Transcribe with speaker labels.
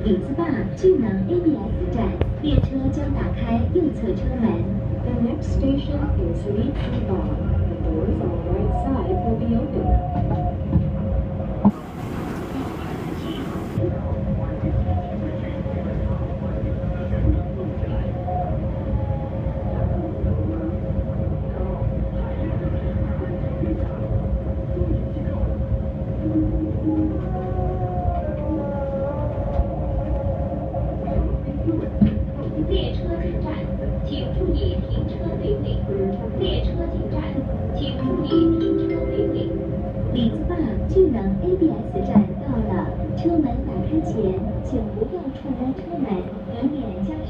Speaker 1: 李子坝智能 ABS 站，列车将打开右侧车门。
Speaker 2: The next station is Leeds Bar. The doors on the right side will be open.
Speaker 1: 列车进站，请注意停车对位。列车进站，请注意停车对位。李子坝智能 ABS 站到了，车门打开前，请不要触摸车门，以免驾驶。